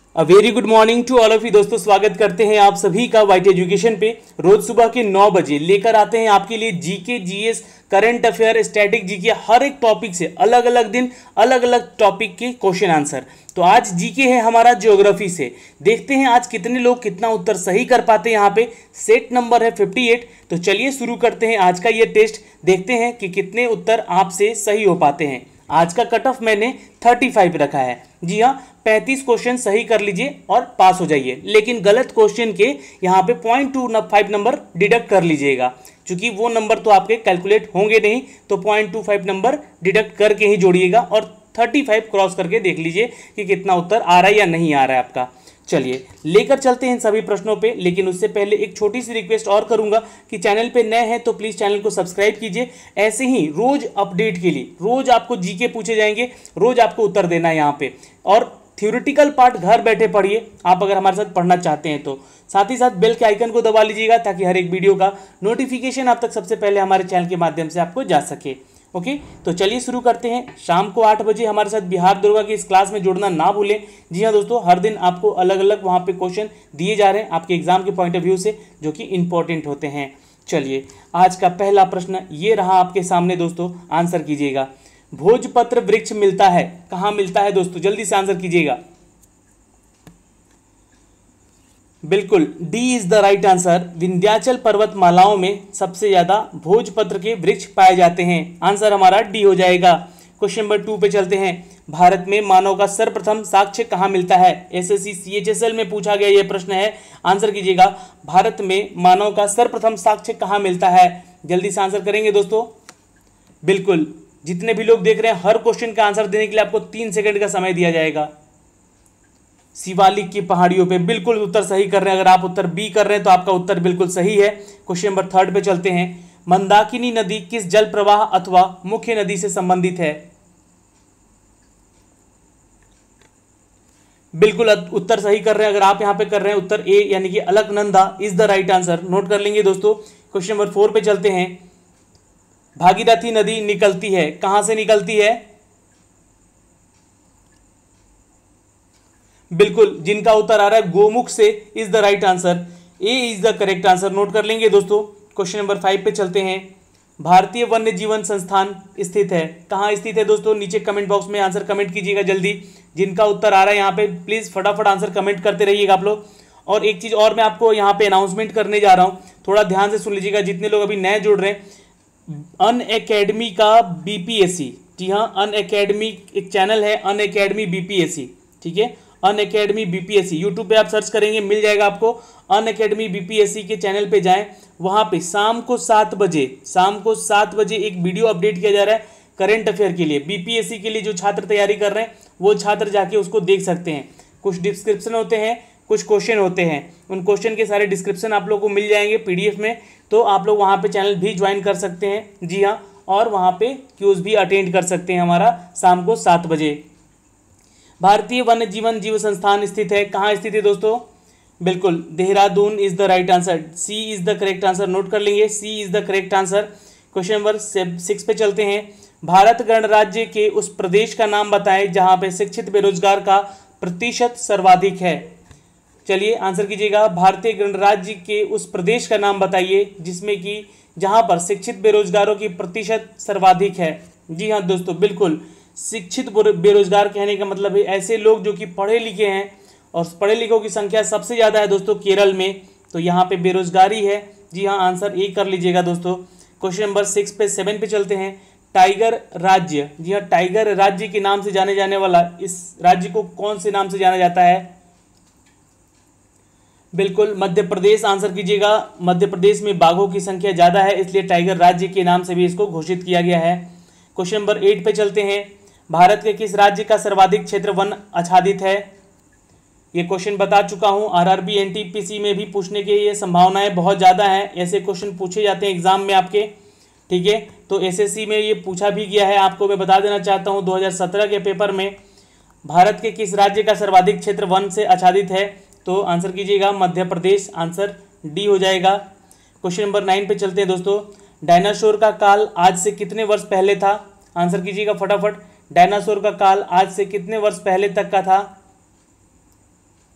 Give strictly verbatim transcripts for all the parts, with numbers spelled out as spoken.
A very good morning to all of you दोस्तों, स्वागत करते हैं आप सभी का वाइट एजुकेशन पे। रोज सुबह के नौ बजे लेकर आते हैं आपके लिए GK, GS, current affair, static GK, हर एक टॉपिक से अलग अलग दिन अलग अलग टॉपिक के क्वेश्चन आंसर। तो आज जीके है हमारा ज्योग्राफी से। देखते हैं आज कितने लोग कितना उत्तर सही कर पाते हैं। यहाँ पे सेट नंबर है अट्ठावन। तो चलिए शुरू करते हैं आज का ये टेस्ट। देखते हैं कि कितने उत्तर आपसे सही हो पाते हैं। आज का कट ऑफ मैंने पैंतीस रखा है। जी हाँ, पैंतीस क्वेश्चन सही कर लीजिए और पास हो जाइए, लेकिन गलत क्वेश्चन के यहाँ पे point two five number deduct कर लीजिएगा, क्योंकि वो नंबर तो आपके कैलकुलेट होंगे नहीं। तो point two five number deduct करके ही जोड़िएगा और पैंतीस क्रॉस करके देख लीजिए कि कितना उत्तर आ रहा है या नहीं आ रहा है आपका। चलिए लेकर चलते हैं इन सभी प्रश्नों पे, लेकिन उससे पहले एक छोटी सी रिक्वेस्ट और करूंगा कि चैनल पे नए हैं तो प्लीज़ चैनल को सब्सक्राइब कीजिए। ऐसे ही रोज अपडेट के लिए रोज आपको जीके पूछे जाएंगे, रोज आपको उत्तर देना है यहाँ पे। और थ्योरेटिकल पार्ट घर बैठे पढ़िए आप, अगर हमारे साथ पढ़ना चाहते हैं तो। साथ ही साथ बेल के आइकन को दबा लीजिएगा ताकि हर एक वीडियो का नोटिफिकेशन आप तक सबसे पहले हमारे चैनल के माध्यम से आपको जा सके। ओके, तो चलिए शुरू करते हैं। शाम को आठ बजे हमारे साथ बिहार दुर्गा की इस क्लास में जुड़ना ना भूलें। जी हाँ दोस्तों, हर दिन आपको अलग अलग वहाँ पे क्वेश्चन दिए जा रहे हैं आपके एग्जाम के पॉइंट ऑफ व्यू से, जो कि इंपॉर्टेंट होते हैं। चलिए आज का पहला प्रश्न ये रहा आपके सामने दोस्तों, आंसर कीजिएगा। भोजपत्र वृक्ष मिलता है कहाँ मिलता है दोस्तों, जल्दी से आंसर कीजिएगा। बिल्कुल D is the right answer. Vindhyachal पर्वतमालाओं में सबसे ज्यादा भोजपत्र के वृक्ष पाए जाते हैं। आंसर हमारा डी हो जाएगा। क्वेश्चन नंबर टू पे चलते हैं। भारत में मानव का सर्वप्रथम साक्ष्य कहाँ मिलता है? एसएससी सीएचएसएल में पूछा गया यह प्रश्न है। आंसर कीजिएगा, भारत में मानव का सर्वप्रथम साक्ष्य कहाँ मिलता है? जल्दी से आंसर करेंगे दोस्तों। बिल्कुल, जितने भी लोग देख रहे हैं, हर क्वेश्चन का आंसर देने के लिए आपको तीन सेकंड का समय दिया जाएगा। शिवालिक की पहाड़ियों पे, बिल्कुल उत्तर सही कर रहे हैं। अगर आप उत्तर बी कर रहे हैं तो आपका उत्तर बिल्कुल सही है। क्वेश्चन नंबर थर्ड पे चलते हैं। मंदाकिनी नदी किस जल प्रवाह अथवा मुख्य नदी से संबंधित है? बिल्कुल उत्तर सही कर रहे हैं। अगर आप यहां पे कर रहे हैं उत्तर ए यानी कि Alaknanda is the right answer. Note कर लेंगे दोस्तों। क्वेश्चन नंबर फोर पे चलते हैं। भागीरथी नदी निकलती है कहां से निकलती है? बिल्कुल, जिनका उत्तर आ रहा है गोमुख से is the right answer. A is the correct answer. Note कर लेंगे दोस्तों। क्वेश्चन नंबर फाइव पे चलते हैं। भारतीय वन्य जीवन संस्थान स्थित है कहाँ स्थित है दोस्तों? नीचे कमेंट बॉक्स में आंसर कमेंट कीजिएगा जल्दी। जिनका उत्तर आ रहा है यहाँ पे प्लीज फटाफट आंसर कमेंट करते रहिएगा आप लोग। और एक चीज और मैं आपको यहाँ पे अनाउंसमेंट करने जा रहा हूँ, थोड़ा ध्यान से सुन लीजिएगा जितने लोग अभी नए जुड़ रहे हैं। अन अकेडमी का बीपीएससी, जी हाँ, अन अकेडमी एक चैनल है, अन अकेडमी बीपीएससी, ठीक है। अन अकेडमी बीपीएससी यूट्यूब पे आप सर्च करेंगे मिल जाएगा आपको। अन अकेडमी बीपीएससी के चैनल पे जाएं, वहां पे शाम को सात बजे शाम को सात बजे एक वीडियो अपडेट किया जा रहा है करंट अफेयर के लिए। बीपीएससी के लिए जो छात्र तैयारी कर रहे हैं वो छात्र जाके उसको देख सकते हैं। कुछ डिस्क्रिप्शन होते हैं, कुछ क्वेश्चन होते हैं, उन क्वेश्चन के सारे डिस्क्रिप्शन आप लोग को मिल जाएंगे पीडीएफ में। तो आप लोग वहाँ पे चैनल भी ज्वाइन कर सकते हैं। जी हाँ, और वहाँ पे क्यूज भी अटेंड कर सकते हैं हमारा शाम को सात बजे। भारतीय वन्य जीवन जीव संस्थान स्थित है कहाँ स्थित है दोस्तों? बिल्कुल Dehradun is the right answer. C is the correct answer. Note कर लेंगे, C is the correct answer. Question number six पे चलते हैं। भारत गणराज्य के उस प्रदेश का नाम बताएं जहां पे शिक्षित बेरोजगार का प्रतिशत सर्वाधिक है। चलिए आंसर कीजिएगा। भारतीय गणराज्य के उस प्रदेश का नाम बताइए जिसमें कि जहां पर शिक्षित बेरोजगारों की प्रतिशत सर्वाधिक है। जी हाँ दोस्तों, बिल्कुल शिक्षित बेरोजगार कहने का मतलब है ऐसे लोग जो कि पढ़े लिखे हैं, और पढ़े लिखों की संख्या सबसे ज़्यादा है दोस्तों केरल में। तो यहाँ पे बेरोजगारी है। जी हाँ, आंसर ए कर लीजिएगा दोस्तों। क्वेश्चन नंबर सिक्स पे सेवन पे चलते हैं। टाइगर राज्य, जी हाँ, टाइगर राज्य के नाम से जाने जाने वाला इस राज्य को कौन से नाम से जाना जाता है? बिल्कुल मध्य प्रदेश। आंसर कीजिएगा। मध्य प्रदेश में बाघों की संख्या ज़्यादा है, इसलिए टाइगर राज्य के नाम से भी इसको घोषित किया गया है। क्वेश्चन नंबर एट पे चलते हैं। भारत के किस राज्य का सर्वाधिक क्षेत्र वन आच्छादित है? ये क्वेश्चन बता चुका हूं। आरआरबी एनटीपीसी में भी पूछने की ये संभावनाएं बहुत ज़्यादा हैं। ऐसे क्वेश्चन पूछे जाते हैं एग्जाम में आपके, ठीक है। तो एसएससी में ये पूछा भी गया है। आपको मैं बता देना चाहता हूं दो हज़ार सत्रह के पेपर में भारत के किस राज्य का सर्वाधिक क्षेत्र वन से आच्छादित है? तो आंसर कीजिएगा मध्य प्रदेश। आंसर डी हो जाएगा। क्वेश्चन नंबर नाइन पे चलते हैं दोस्तों। डायनासोर का काल आज से कितने वर्ष पहले था? आंसर कीजिएगा फटाफट। डायनासोर का काल आज से कितने वर्ष पहले तक का था?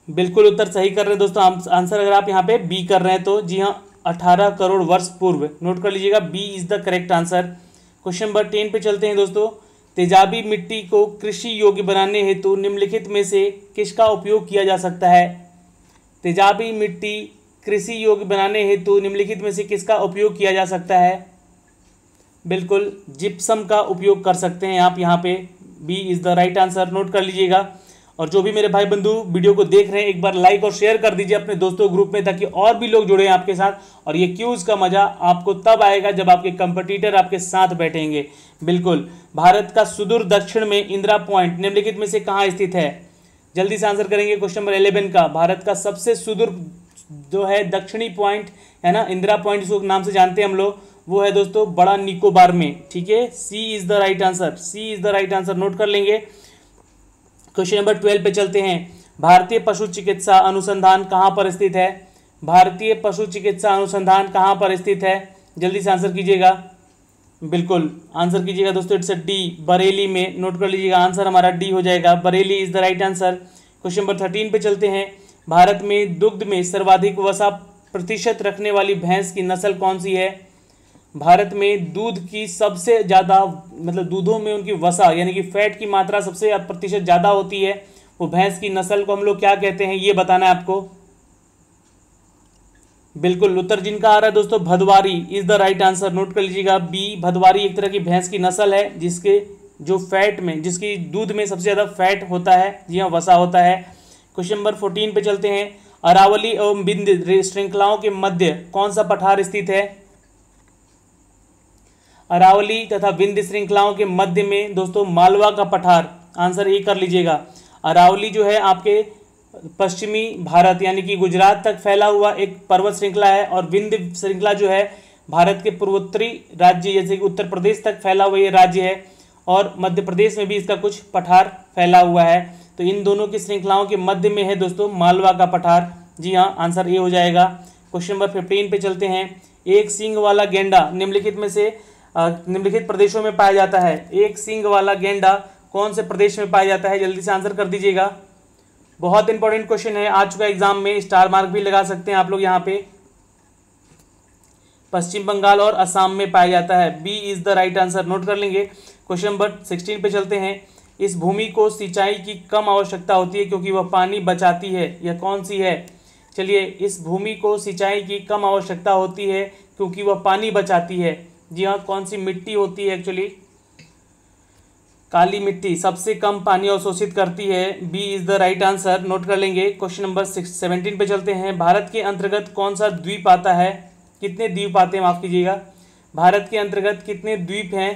बिल्कुल उत्तर सही कर रहे हैं दोस्तों। आंसर अगर आप यहाँ पे बी कर रहे हैं तो जी हाँ, अठारह करोड़ वर्ष पूर्व। नोट कर लीजिएगा, B is the correct answer. Question number ten पे चलते हैं दोस्तों। तेजाबी मिट्टी को कृषि योग्य बनाने हेतु निम्नलिखित में से किसका उपयोग किया जा सकता है? तेजाबी मिट्टी कृषि योग्य बनाने हेतु निम्नलिखित में से किसका उपयोग किया जा सकता है? बिल्कुल जिप्सम का उपयोग कर सकते हैं आप यहाँ पे। B is the right answer. Note कर लीजिएगा। और जो भी मेरे भाई बंधु वीडियो को देख रहे हैं, एक बार लाइक और शेयर कर दीजिए अपने दोस्तों ग्रुप में, ताकि और भी लोग जुड़े आपके साथ। और ये क्यूज का मजा आपको तब आएगा जब आपके कंपटीटर आपके साथ बैठेंगे। बिल्कुल, भारत का सुदूर दक्षिण में इंदिरा पॉइंट निम्नलिखित में से कहाँ स्थित है? जल्दी से आंसर करेंगे। क्वेश्चन नंबर इलेवन का, भारत का सबसे सुदूर जो है दक्षिणी पॉइंट है ना, इंदिरा पॉइंट जिसको नाम से जानते हैं हम लोग, वो है दोस्तों बड़ा निकोबार में। ठीक है, C is the right answer. C is the right answer. Note कर लेंगे। क्वेश्चन नंबर ट्वेल्व पे चलते हैं। भारतीय पशु चिकित्सा अनुसंधान कहाँ पर स्थित है? भारतीय पशु चिकित्सा अनुसंधान कहाँ पर स्थित है? जल्दी से आंसर कीजिएगा। बिल्कुल आंसर कीजिएगा दोस्तों, इट्स डी, बरेली में। नोट कर लीजिएगा, आंसर हमारा डी हो जाएगा। Bareilly is the right answer. Question number thirteen पे चलते हैं। भारत में दुग्ध में सर्वाधिक वसा प्रतिशत रखने वाली भैंस की नस्ल कौन सी है? भारत में दूध की सबसे ज़्यादा, मतलब दूधों में उनकी वसा यानी कि फैट की मात्रा सबसे प्रतिशत ज़्यादा होती है, वो भैंस की नस्ल को हम लोग क्या कहते हैं, ये बताना है आपको। बिल्कुल उत्तर जिनका आ रहा है दोस्तों, Bhadawari is the right answer. Note कर लीजिएगा, बी भदवारी एक तरह की भैंस की नस्ल है जिसके जो फैट में, जिसकी दूध में सबसे ज़्यादा फैट होता है, जी हाँ वसा होता है। क्वेश्चन नंबर फोर्टीन पे चलते हैं। अरावली एवं विंध्य श्रृंखलाओं के मध्य कौन सा पठार स्थित है? अरावली तथा विंध्य श्रृंखलाओं के मध्य में दोस्तों मालवा का पठार। आंसर ए कर लीजिएगा। अरावली जो है आपके पश्चिमी भारत यानी कि गुजरात तक फैला हुआ एक पर्वत श्रृंखला है, और विंध्य श्रृंखला जो है भारत के पूर्वोत्तरी राज्य जैसे कि उत्तर प्रदेश तक फैला हुआ ये राज्य है, और मध्य प्रदेश में भी इसका कुछ पठार फैला हुआ है। तो इन दोनों की श्रृंखलाओं के मध्य में है दोस्तों मालवा का पठार। जी हाँ, आंसर ए हो जाएगा। क्वेश्चन नंबर फिफ्टीन पे चलते हैं। एक सींग वाला गेंडा निम्नलिखित में से निम्नलिखित प्रदेशों में पाया जाता है। एक सींग वाला गेंडा कौन से प्रदेश में पाया जाता है? जल्दी से आंसर कर दीजिएगा। बहुत इंपॉर्टेंट क्वेश्चन है, आ चुका एग्जाम में, स्टार मार्क भी लगा सकते हैं आप लोग यहाँ पे। पश्चिम बंगाल और असम में पाया जाता है। B is the right answer. Note कर लेंगे। क्वेश्चन नंबर सिक्सटीन पे चलते हैं। इस भूमि को सिंचाई की कम आवश्यकता होती है क्योंकि वह पानी बचाती है। यह कौन सी है? चलिए, इस भूमि को सिंचाई की कम आवश्यकता होती है क्योंकि वह पानी बचाती है। जी हाँ, कौन सी मिट्टी होती है? एक्चुअली काली मिट्टी सबसे कम पानी अवशोषित करती है। B is the right answer. Note कर लेंगे। क्वेश्चन नंबर सिक्स सेवनटीन पे चलते हैं। भारत के अंतर्गत कौन सा द्वीप आता है? कितने द्वीप आते हैं, माफ कीजिएगा, भारत के अंतर्गत कितने द्वीप हैं?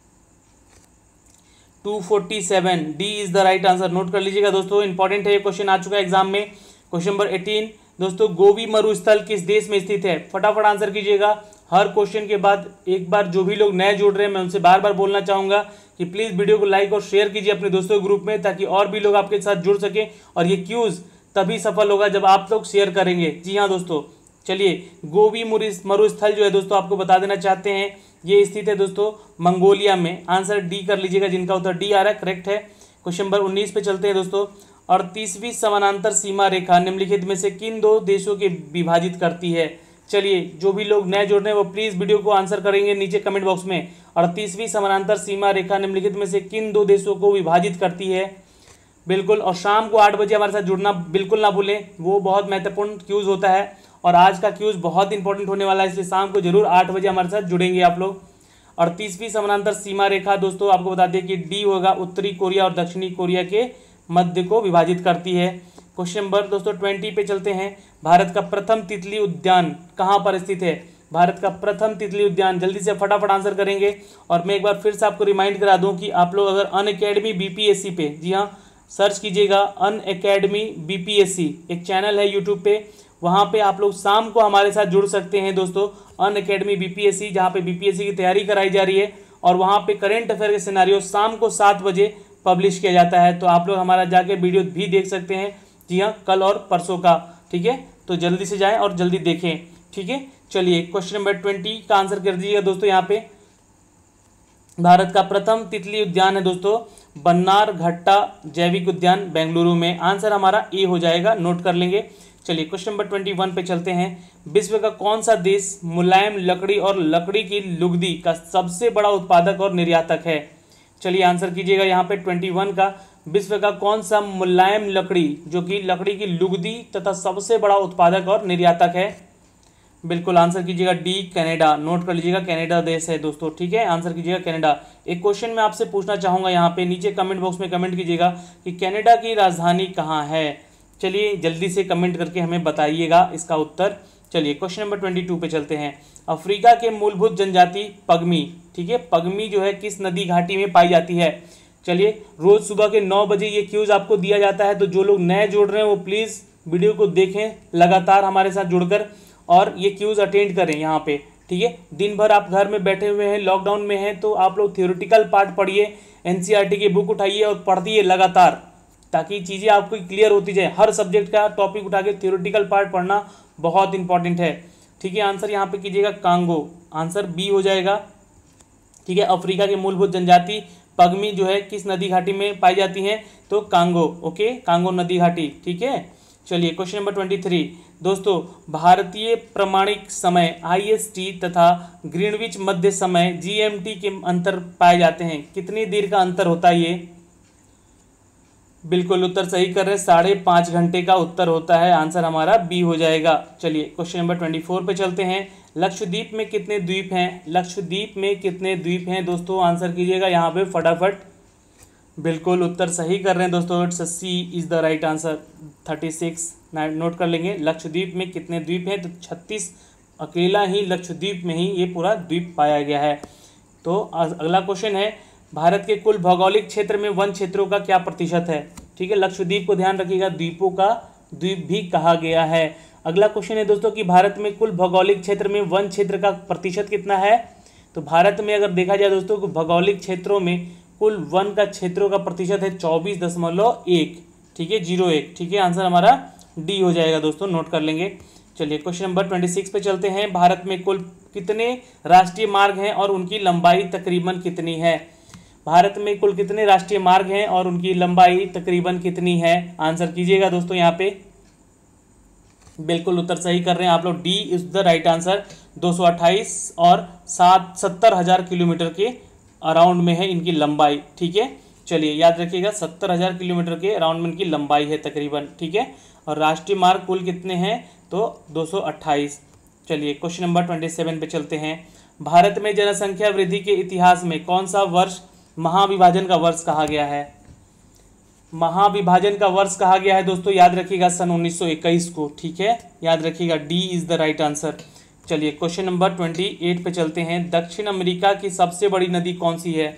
Two forty seven. D is the right answer. Note कर लीजिएगा दोस्तों, इंपॉर्टेंट है ये क्वेश्चन, आ चुका है एग्जाम में। क्वेश्चन नंबर एटीन दोस्तों, गोबी मरुस्थल किस देश में स्थित है? फटाफट आंसर कीजिएगा। हर क्वेश्चन के बाद एक बार जो भी लोग नए जुड़ रहे हैं, मैं उनसे बार बार बोलना चाहूँगा कि प्लीज़ वीडियो को लाइक और शेयर कीजिए अपने दोस्तों के ग्रुप में, ताकि और भी लोग आपके साथ जुड़ सकें। और ये क्यूज़ तभी सफल होगा जब आप लोग शेयर करेंगे। जी हाँ दोस्तों, चलिए, गोबी मरुस्थल जो है दोस्तों आपको बता देना चाहते हैं, ये स्थित है दोस्तों मंगोलिया में। आंसर डी कर लीजिएगा, जिनका उत्तर डी आ रहा है, करेक्ट है। क्वेश्चन नंबर उन्नीस पे चलते हैं दोस्तों। अड़तीसवीं समानांतर सीमा रेखा निम्नलिखित में से किन दो देशों के विभाजित करती है? चलिए, जो भी लोग नए जुड़ रहे हैं वो प्लीज़ वीडियो को आंसर करेंगे नीचे कमेंट बॉक्स में। अड़तीसवीं समानांतर सीमा रेखा निम्नलिखित में से किन दो देशों को विभाजित करती है? बिल्कुल, और शाम को आठ बजे हमारे साथ जुड़ना बिल्कुल ना भूलें, वो बहुत महत्वपूर्ण क्यूज़ होता है और आज का क्यूज़ बहुत इंपॉर्टेंट होने वाला है, इसलिए शाम को जरूर आठ बजे हमारे साथ जुड़ेंगे आप लोग। अड़तीसवीं समानांतर सीमा रेखा दोस्तों आपको बता दें कि डी होगा, उत्तरी कोरिया और दक्षिणी कोरिया के मध्य को विभाजित करती है। क्वेश्चन नंबर दोस्तों ट्वेंटी पे चलते हैं। भारत का प्रथम तितली उद्यान कहाँ पर स्थित है? भारत का प्रथम तितली उद्यान, जल्दी से फटाफट आंसर करेंगे। और मैं एक बार फिर से आपको रिमाइंड करा दूं कि आप लोग अगर अन अकेडमी बीपीएससी पे, जी हाँ सर्च कीजिएगा अन अकेडमी बीपीएससी, एक चैनल है यूट्यूब पे, वहाँ पे आप लोग शाम को हमारे साथ जुड़ सकते हैं दोस्तों। अन अकेडमी बीपीएससी, जहाँ पे बीपीएससी की तैयारी कराई जा रही है और वहाँ पे करेंट अफेयर के सिनारियो शाम को सात बजे पब्लिश किया जाता है, तो आप लोग हमारा जाके वीडियो भी देख सकते हैं। जी हाँ, कल और परसों का, ठीक है, तो जल्दी से जाएं और जल्दी देखें, ठीक है। चलिए, क्वेश्चन नंबर ट्वेंटी का आंसर कर दीजिएगा दोस्तों। यहाँ पे भारत का प्रथम तितली उद्यान है दोस्तों, बन्नार घट्टा जैविक उद्यान बेंगलुरु में। आंसर हमारा ए हो जाएगा, नोट कर लेंगे। चलिए क्वेश्चन नंबर ट्वेंटी वन पे चलते हैं। विश्व का कौन सा देश मुलायम लकड़ी और लकड़ी की लुगदी का सबसे बड़ा उत्पादक और निर्यातक है? चलिए आंसर कीजिएगा यहाँ पे ट्वेंटी वन का। विश्व का कौन सा मुलायम लकड़ी जो कि लकड़ी की लुगदी तथा सबसे बड़ा उत्पादक और निर्यातक है? बिल्कुल आंसर कीजिएगा डी कनाडा, नोट कर लीजिएगा कनाडा देश है दोस्तों, ठीक है। आंसर कीजिएगा कनाडा। एक क्वेश्चन मैं आपसे पूछना चाहूँगा, यहाँ पे नीचे कमेंट बॉक्स में कमेंट कीजिएगा कि कनाडा की राजधानी कहाँ है। चलिए जल्दी से कमेंट करके हमें बताइएगा इसका उत्तर। चलिए क्वेश्चन नंबर ट्वेंटी टू पे चलते हैं। अफ्रीका के मूलभूत जनजाति पगमी, ठीक है, पगमी जो है किस नदी घाटी में पाई जाती है? चलिए रोज सुबह के नौ बजे ये क्यूज आपको दिया जाता है, तो जो लोग नए जुड़ रहे हैं वो प्लीज़ वीडियो को देखें लगातार हमारे साथ जुड़कर और ये क्यूज अटेंड करें यहाँ पे, ठीक है। दिन भर आप घर में बैठे हुए हैं, लॉकडाउन में हैं, तो आप लोग थ्योरेटिकल पार्ट पढ़िए, एनसीईआरटी की बुक उठाइए और पढ़िए लगातार, ताकि चीज़ें आपको क्लियर होती जाए। हर सब्जेक्ट का टॉपिक उठा के थ्योरेटिकल पार्ट पढ़ना बहुत इंपॉर्टेंट है, ठीक है। आंसर यहाँ पे कीजिएगा कांगो, आंसर बी हो जाएगा, ठीक है। अफ्रीका के मूलभूत जनजाति पगमी जो है किस नदी घाटी में पाई जाती हैं? तो कांगो, ओके, कांगो नदी घाटी, ठीक है। चलिए क्वेश्चन नंबर ट्वेंटी थ्री दोस्तों, भारतीय प्रमाणिक समय आईएसटी तथा ग्रीनविच मध्य समय जीएमटी के अंतर पाए जाते हैं, कितनी देर का अंतर होता है ये? बिल्कुल उत्तर सही कर रहे हैं, साढ़े पाँच घंटे का उत्तर होता है। आंसर हमारा बी हो जाएगा। चलिए क्वेश्चन नंबर ट्वेंटी फोर पे चलते हैं। लक्षद्वीप में कितने द्वीप हैं? लक्षद्वीप में कितने द्वीप हैं दोस्तों? आंसर कीजिएगा यहाँ पे फटाफट। बिल्कुल उत्तर सही कर रहे हैं दोस्तों, C is the right answer, thirty six note कर लेंगे। लक्षद्वीप में कितने द्वीप हैं? तो छत्तीस, अकेला ही लक्षद्वीप में ही ये पूरा द्वीप पाया गया है। तो अगला क्वेश्चन है, भारत के कुल भौगोलिक क्षेत्र में वन क्षेत्रों का क्या प्रतिशत है? ठीक है, लक्षद्वीप को ध्यान रखिएगा, द्वीपों का द्वीप भी कहा गया है। अगला क्वेश्चन है दोस्तों कि भारत में कुल भौगोलिक क्षेत्र में वन क्षेत्र का प्रतिशत कितना है? तो भारत में अगर देखा जाए दोस्तों, भौगोलिक क्षेत्रों में कुल वन का क्षेत्रों का प्रतिशत है चौबीस दशमलव एक, ठीक है, जीरो एक, ठीक है। आंसर हमारा डी हो जाएगा दोस्तों, नोट कर लेंगे। चलिए क्वेश्चन नंबर ट्वेंटी सिक्स पे चलते हैं। भारत में कुल कितने राष्ट्रीय मार्ग हैं और उनकी लंबाई तकरीबन कितनी है? भारत में कुल कितने राष्ट्रीय मार्ग हैं और उनकी लंबाई तकरीबन कितनी है? आंसर कीजिएगा दोस्तों यहाँ पे। बिल्कुल उत्तर सही कर रहे हैं आप लोग, D is the right answer. दो सौ अट्ठाईस और सात सत्तर हजार किलोमीटर के अराउंड में है इनकी लंबाई, ठीक है। चलिए याद रखिएगा, सत्तर हजार किलोमीटर के अराउंड में इनकी लंबाई है तकरीबन, ठीक है। और राष्ट्रीय मार्ग कुल कितने हैं? तो दो सौ अट्ठाईस। चलिए क्वेश्चन नंबर ट्वेंटी सेवन पे चलते हैं। भारत में जनसंख्या वृद्धि के इतिहास में कौन सा वर्ष महाविभाजन का वर्ष कहा गया है? महाविभाजन का वर्ष कहा गया है दोस्तों, याद रखिएगा सन उन्नीस सौ इक्कीस को, ठीक है, याद रखिएगा, D is the right answer. चलिए क्वेश्चन नंबर ट्वेंटी एट पे चलते हैं। दक्षिण अमेरिका की सबसे बड़ी नदी कौन सी है?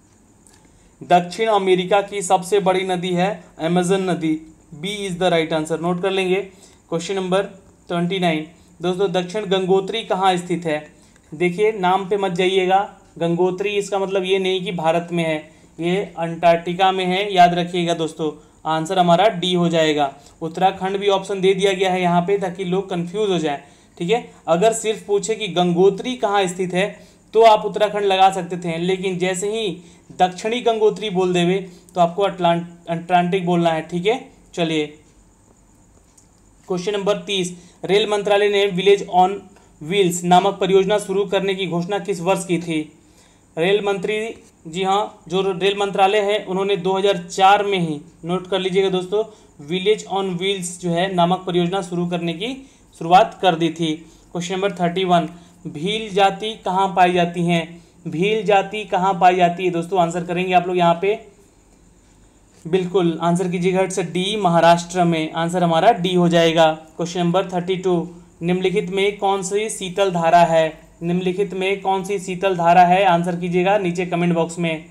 दक्षिण अमेरिका की सबसे बड़ी नदी है अमेजन नदी, B is the right answer, note कर लेंगे। क्वेश्चन नंबर ट्वेंटी नाइन दोस्तों, दक्षिण गंगोत्री कहाँ स्थित है? देखिए नाम पे मत जाइएगा, गंगोत्री इसका मतलब ये नहीं कि भारत में है, ये अंटार्कटिका में है, याद रखिएगा दोस्तों। आंसर हमारा डी हो जाएगा। उत्तराखंड भी ऑप्शन दे दिया गया है यहाँ पे ताकि लोग कंफ्यूज हो जाएं, ठीक है। अगर सिर्फ पूछे कि गंगोत्री कहाँ स्थित है तो आप उत्तराखंड लगा सकते थे, लेकिन जैसे ही दक्षिणी गंगोत्री बोल देवे तो आपको अटलांट अटलांटिक बोलना है, ठीक है। चलिए क्वेश्चन नंबर तीस। रेल मंत्रालय ने विलेज ऑन व्हील्स नामक परियोजना शुरू करने की घोषणा किस वर्ष की थी? रेल मंत्री, जी हाँ, जो रेल मंत्रालय है उन्होंने दो हज़ार चार में ही, नोट कर लीजिएगा दोस्तों, विलेज ऑन व्हील्स जो है नामक परियोजना शुरू करने की शुरुआत कर दी थी। Question number thirty one. Bhil जाति कहाँ पाई जाती हैं? भील जाति कहाँ पाई जाती है दोस्तों? आंसर करेंगे आप लोग यहाँ पे। बिल्कुल आंसर कीजिएगा इट्स डी, महाराष्ट्र में। आंसर हमारा डी हो जाएगा। Question number thirty two. निम्नलिखित में कौन सी शीतल धारा है? निम्नलिखित में कौन सी शीतल धारा है? आंसर कीजिएगा नीचे कमेंट बॉक्स में।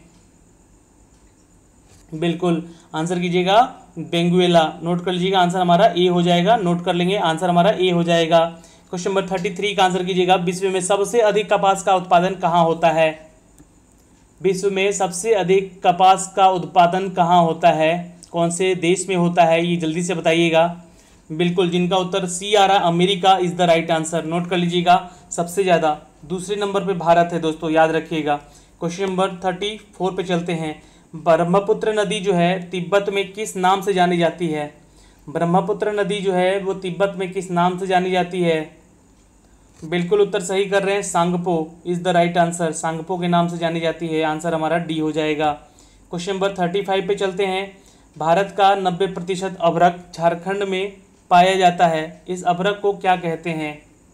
बिल्कुल आंसर कीजिएगा बेंगुएला, नोट कर लीजिएगा, आंसर हमारा ए हो जाएगा, नोट कर लेंगे, आंसर हमारा ए हो जाएगा। क्वेश्चन नंबर थर्टी थ्री का आंसर कीजिएगा। विश्व में सबसे अधिक कपास का उत्पादन कहाँ होता है? विश्व में सबसे अधिक कपास का उत्पादन कहाँ होता है? कौन से देश में होता है? ये जल्दी से बताइएगा। बिल्कुल, जिनका उत्तर सी आ रहा, America is the right answer, note कर लीजिएगा। सबसे ज़्यादा दूसरे नंबर पे भारत है दोस्तों, याद रखिएगा। क्वेश्चन नंबर थर्टी फोर पे चलते हैं। ब्रह्मपुत्र नदी जो है तिब्बत में किस नाम से जानी जाती है? ब्रह्मपुत्र नदी जो है वो तिब्बत में किस नाम से जानी जाती है? बिल्कुल उत्तर सही कर रहे हैं, Tsangpo is the right answer. Tsangpo के नाम से जानी जाती है। आंसर हमारा डी हो जाएगा। क्वेश्चन नंबर थर्टी फाइव पे चलते हैं। भारत का नब्बे प्रतिशत अभ्रक झारखंड में पाया जाता है। इस अभ्रक को क्या कहते हैं?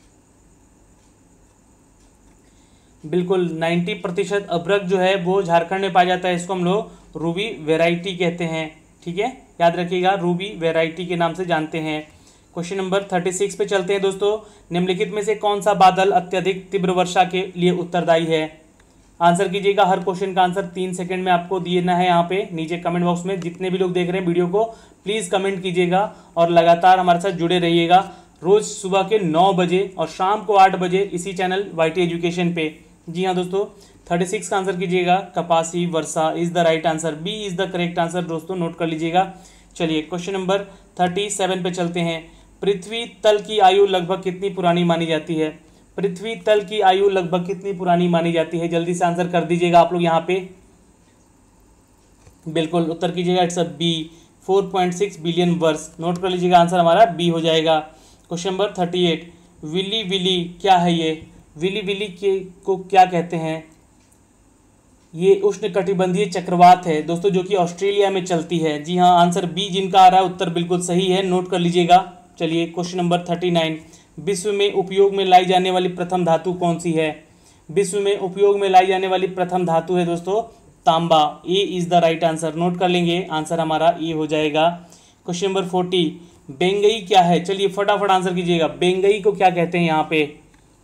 बिल्कुल नब्बे प्रतिशत अभ्रक जो है वो झारखंड में पाया जाता है। इसको हम लोग रूबी वैरायटी कहते हैं। ठीक है, याद रखिएगा, रूबी वैरायटी के नाम से जानते हैं। क्वेश्चन नंबर थर्टी सिक्स पे चलते हैं दोस्तों। निम्नलिखित में से कौन सा बादल अत्यधिक तीव्र वर्षा के लिए उत्तरदायी है? आंसर कीजिएगा। हर क्वेश्चन का आंसर तीन सेकंड में आपको देना है। यहाँ पे नीचे कमेंट बॉक्स में जितने भी लोग देख रहे हैं वीडियो को प्लीज़ कमेंट कीजिएगा और लगातार हमारे साथ जुड़े रहिएगा। रोज़ सुबह के नौ बजे और शाम को आठ बजे इसी चैनल वाईटी एजुकेशन पे। जी हाँ दोस्तों, थर्टी सिक्स का आंसर कीजिएगा। कपासी वर्षा is the right answer. B is the correct answer दोस्तों, नोट कर लीजिएगा। चलिए क्वेश्चन नंबर थर्टी सेवन पे चलते हैं। पृथ्वी तल की आयु लगभग कितनी पुरानी मानी जाती है? पृथ्वी तल की आयु लगभग कितनी पुरानी मानी जाती है? जल्दी से आंसर कर दीजिएगा आप लोग यहाँ पे। बिल्कुल उत्तर कीजिएगा। It's a B, four point six billion वर्ष। नोट कर लीजिएगा, आंसर हमारा बी हो जाएगा। Question number thirty eight. Willy willy क्या है ये? विली विली के को क्या कहते हैं? ये उष्णकटिबंधीय चक्रवात है दोस्तों, जो कि ऑस्ट्रेलिया में चलती है। जी हाँ, आंसर बी जिनका आ रहा है उत्तर बिल्कुल सही है, नोट कर लीजिएगा। चलिए क्वेश्चन नंबर थर्टी नाइन। विश्व में उपयोग में लाई जाने वाली प्रथम धातु कौन सी है? विश्व में उपयोग में लाई जाने वाली प्रथम धातु है दोस्तों तांबा। A is the right answer. Note कर लेंगे, आंसर हमारा ए हो जाएगा। Question number forty. बेंगई क्या है? चलिए फटाफट आंसर कीजिएगा। बेंगई को क्या कहते हैं यहाँ पे?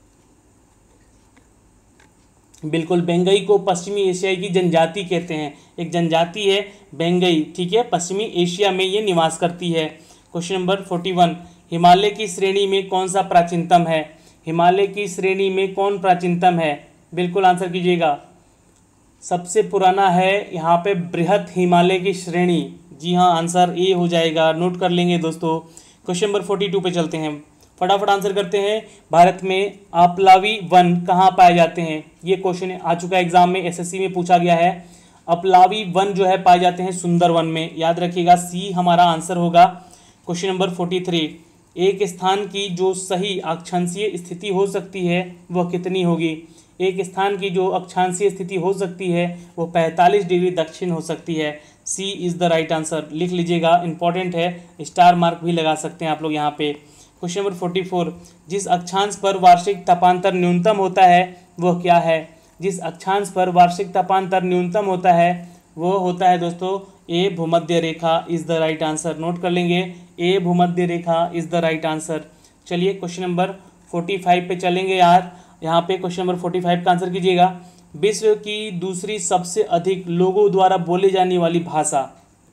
बिल्कुल, बेंगई को पश्चिमी एशिया की जनजाति कहते हैं। एक जनजाति है बेंगई, ठीक है, पश्चिमी एशिया में ये निवास करती है। Question number forty one. Himalaya की श्रेणी में कौन सा प्राचीनतम है? हिमालय की श्रेणी में कौन प्राचीनतम है? बिल्कुल आंसर कीजिएगा। सबसे पुराना है यहाँ पे बृहत हिमालय की श्रेणी। जी हाँ, आंसर ए हो जाएगा। नोट कर लेंगे दोस्तों। क्वेश्चन नंबर फोर्टी टू पे चलते हैं, फटाफट आंसर करते हैं। भारत में आपलावी वन कहाँ पाए जाते हैं? ये क्वेश्चन आ चुका है एग्जाम में, एसएससी में पूछा गया है। आपलावी वन जो है पाए जाते हैं सुंदरवन में। याद रखिएगा, सी हमारा आंसर होगा। Question number forty three. एक स्थान की जो सही अक्षांशीय स्थिति हो सकती है वह कितनी होगी? एक स्थान की जो अक्षांशीय स्थिति हो सकती है वो पैंतालीस डिग्री दक्षिण हो सकती है। C is the right answer. लिख लीजिएगा, इंपॉर्टेंट है, स्टार मार्क भी लगा सकते हैं आप लोग यहाँ पे। Question number forty four. जिस अक्षांश पर वार्षिक तापांतर न्यूनतम होता है वह क्या है? जिस अक्षांश पर वार्षिक तापांतर न्यूनतम होता है वो होता है दोस्तों ए भूमध्य रेखा is the right answer. Note कर लेंगे, ए भूमध्य रेखा इज़ द राइट आंसर। चलिए क्वेश्चन नंबर फोर्टी फाइव पे चलेंगे यार। यहाँ पे क्वेश्चन नंबर फोर्टी फाइव का आंसर कीजिएगा। विश्व की दूसरी सबसे अधिक लोगों द्वारा बोली जाने वाली भाषा।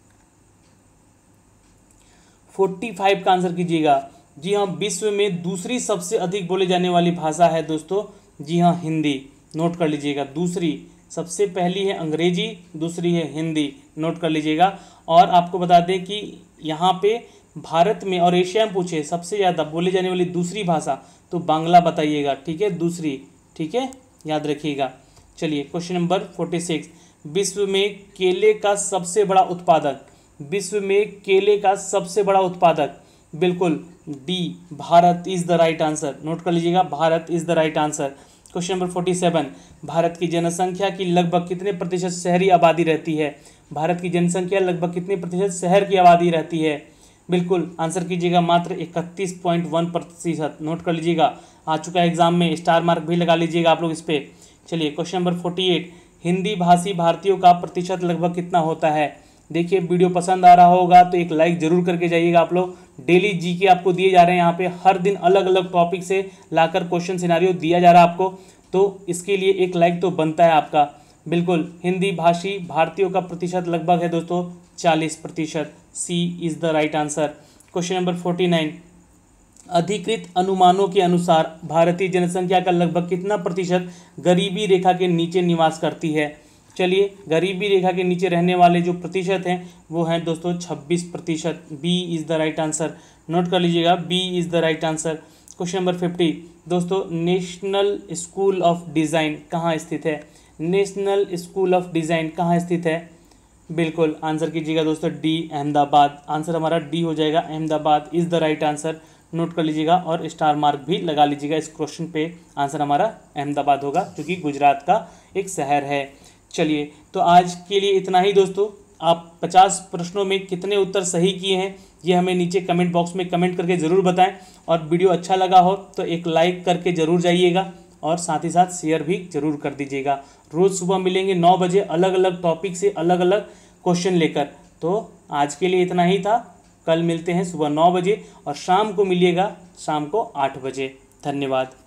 फोर्टी फाइव का आंसर कीजिएगा। जी हाँ, विश्व में दूसरी सबसे अधिक बोली जाने वाली भाषा है दोस्तों, जी हाँ, हिंदी। नोट कर लीजिएगा, दूसरी, सबसे पहली है अंग्रेजी, दूसरी है हिंदी। नोट कर लीजिएगा। और आपको बता दें कि यहाँ पे भारत में और एशिया में पूछे सबसे ज़्यादा बोली जाने वाली दूसरी भाषा तो बांग्ला बताइएगा, ठीक है, दूसरी, ठीक है, याद रखिएगा। चलिए क्वेश्चन नंबर फोर्टी सिक्स। विश्व में केले का सबसे बड़ा उत्पादक, विश्व में केले का सबसे बड़ा उत्पादक, बिल्कुल D, Bharat is the right answer. Note कर लीजिएगा, Bharat is the right answer. Question number forty seven. Bharat की जनसंख्या की लगभग कितने प्रतिशत शहरी आबादी रहती है? भारत की जनसंख्या लगभग कितने प्रतिशत शहर की आबादी रहती है? बिल्कुल आंसर कीजिएगा, मात्र इकतीस पॉइंट वन प्रतिशत। नोट कर लीजिएगा, आ चुका है एग्जाम में, स्टार मार्क भी लगा लीजिएगा आप लोग इस पर। चलिए question number forty eight. Hindi भाषी भारतीयों का प्रतिशत लगभग कितना होता है? देखिए वीडियो पसंद आ रहा होगा तो एक लाइक जरूर करके जाइएगा आप लोग। डेली जी के आपको दिए जा रहे हैं यहाँ पे, हर दिन अलग अलग टॉपिक से लाकर क्वेश्चन सिनारियो दिया जा रहा है आपको, तो इसके लिए एक लाइक तो बनता है आपका। बिल्कुल, हिंदी भाषी भारतीयों का प्रतिशत लगभग है दोस्तों चालीस प्रतिशत। C is the right answer. Question number forty nine. अधिकृत अनुमानों के अनुसार भारतीय जनसंख्या का लगभग कितना प्रतिशत गरीबी रेखा के नीचे निवास करती है? चलिए, गरीबी रेखा के नीचे रहने वाले जो प्रतिशत हैं वो हैं दोस्तों छब्बीस प्रतिशत। B is the right answer. Note कर लीजिएगा, B is the right answer. Question number fifty. दोस्तों, नेशनल स्कूल ऑफ डिज़ाइन कहाँ स्थित है? नेशनल स्कूल ऑफ डिज़ाइन कहाँ स्थित है? बिल्कुल आंसर कीजिएगा दोस्तों, डी अहमदाबाद। आंसर हमारा डी हो जाएगा, Ahmedabad is the right answer. Note कर लीजिएगा और स्टार मार्क भी लगा लीजिएगा इस क्वेश्चन पे। आंसर हमारा अहमदाबाद होगा क्योंकि गुजरात का एक शहर है। चलिए तो आज के लिए इतना ही दोस्तों। आप पचास प्रश्नों में कितने उत्तर सही किए हैं ये हमें नीचे कमेंट बॉक्स में कमेंट करके ज़रूर बताएं, और वीडियो अच्छा लगा हो तो एक लाइक करके ज़रूर जाइएगा और साथ ही साथ शेयर भी जरूर कर दीजिएगा। रोज़ सुबह मिलेंगे नौ बजे अलग अलग टॉपिक से अलग अलग क्वेश्चन लेकर। तो आज के लिए इतना ही था, कल मिलते हैं सुबह नौ बजे और शाम को मिलिएगा शाम को आठ बजे। धन्यवाद।